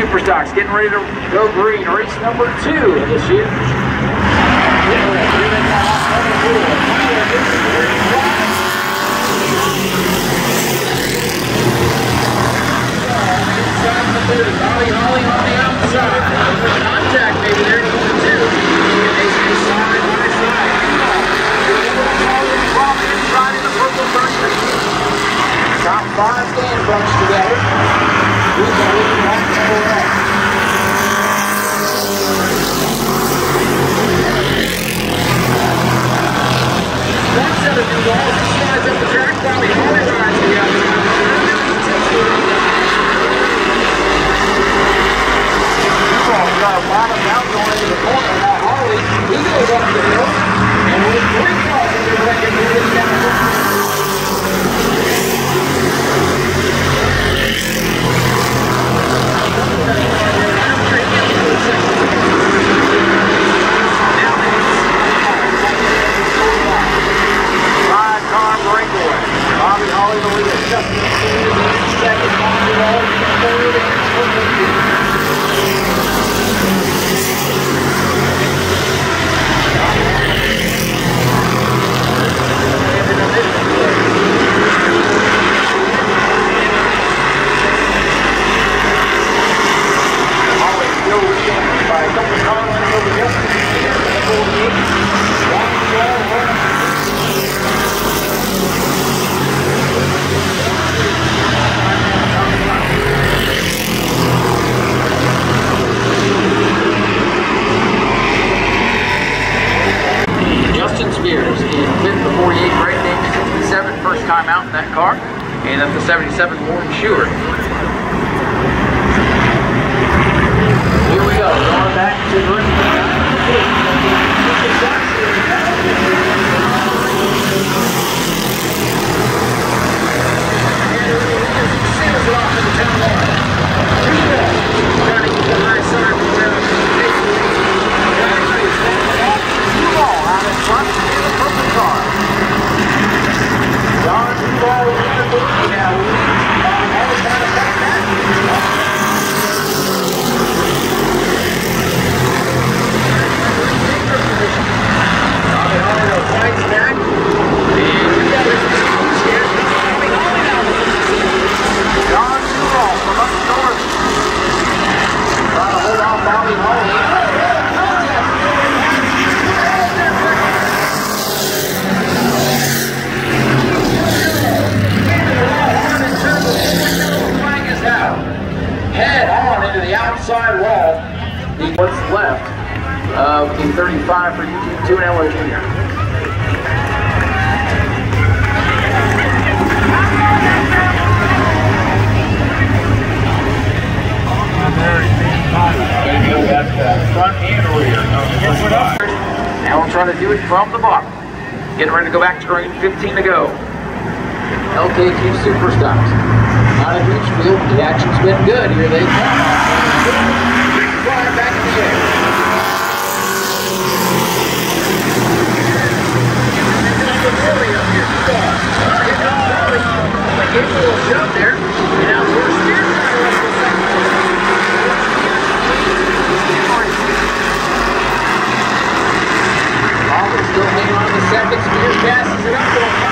Superstocks getting ready to go green. Race number 2 of this year. Holly on the outside. Contact maybe there to 1-2. They stay side by side. Inside in the purple person. Top 5 stand bunched together. Who's going to look back to the right? One set of new balls. He slides up the track. Probably Holly rides to the outside. Got a bottom out going into the corner. Now Harley, he goes up the hill, and with 3 cars in the record, he gets down the five-car breakaway. Bobby Holly the leader. Justin Spears in second. Bobby Holly in third, and by a couple of cars over Justin Spears in the 48. Justin Spears in 5th, the 48 Great Dane 67, first time out in that car, and that's the 77 Warren Stewart. Here we go, going back to the rest of the time. Seals it off in the 10 line. Trying to get the high side from where the Duval out in front in the purple car. John Duval in the blue now. All trying to back that. Fights back, and we got this here. John Duval from up north. Trying to hold off Bobby Holly. Head on into the outside wall. What's left of the 35 for Eugene Tuonello Jr. Front and rear. Now we'll try to do it from the bottom. Getting ready to go back to green, 15 to go. LKQ Superstocks. Not a huge field, the action's been good. Here they come. Flying back in the air. Really up here. They gave a little shove there. And now we're steering still hanging on the second. Spears passes it up to a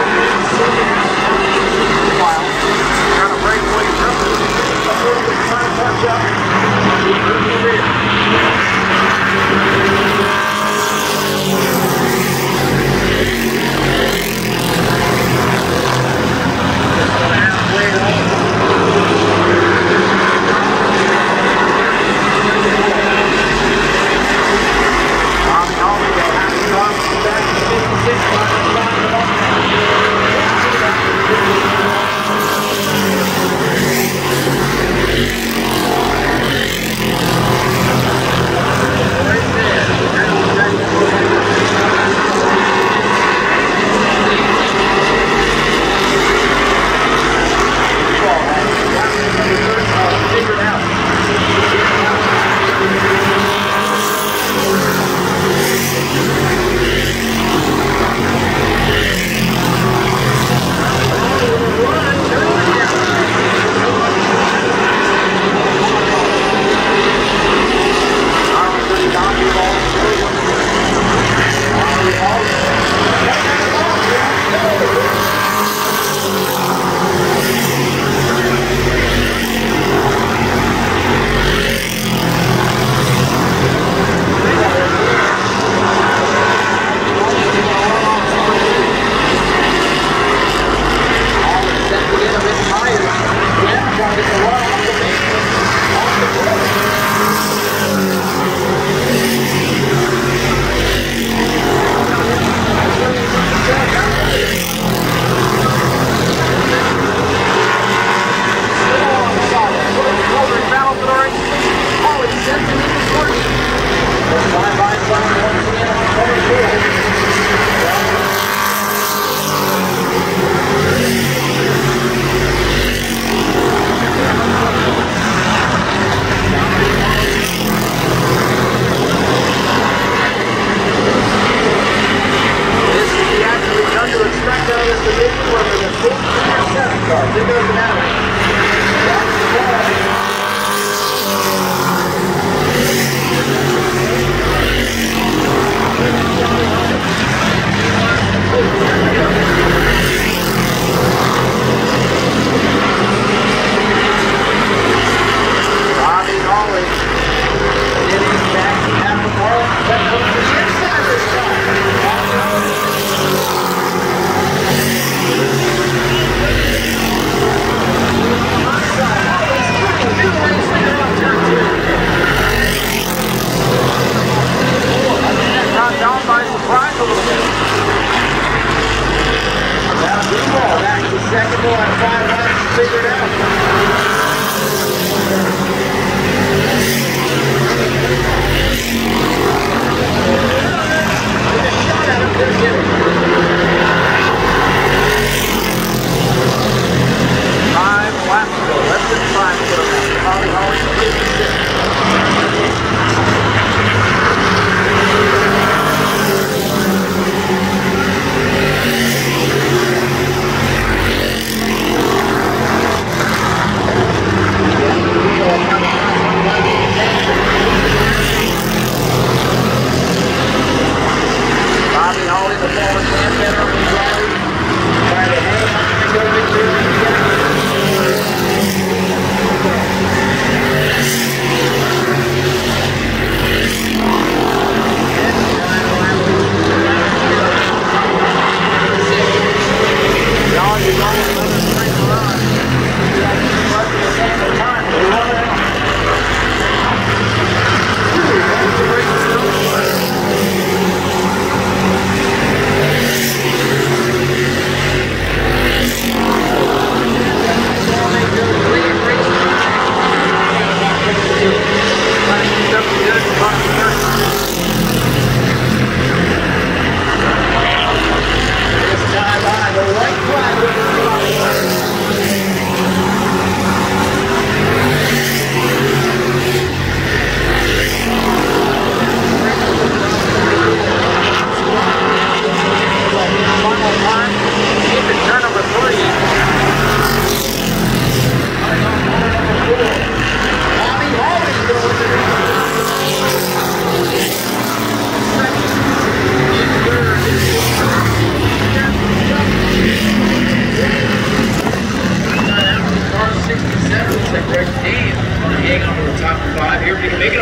trying to break away from it.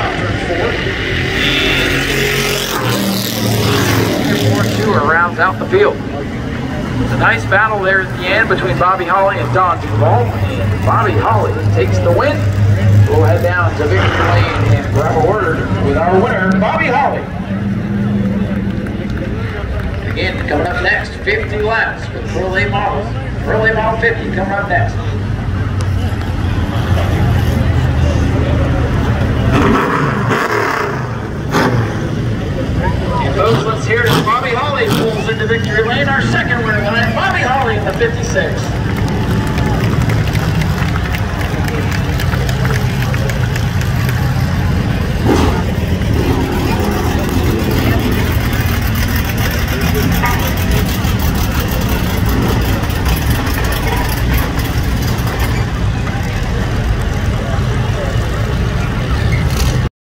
out turn 4. 4-2 rounds out the field. It's a nice battle there at the end between Bobby Holly and Don Duval. And Bobby Holly takes the win. We'll head down to Victory Lane and grab a word with our winner, Bobby Holly. Again, coming up next, 50 laps with Pro Late Models. Pro Late Model 50 coming up next. And folks, let's hear it as Bobby Holly pulls into Victory Lane. Our second winner tonight, Bobby Holly in the 56.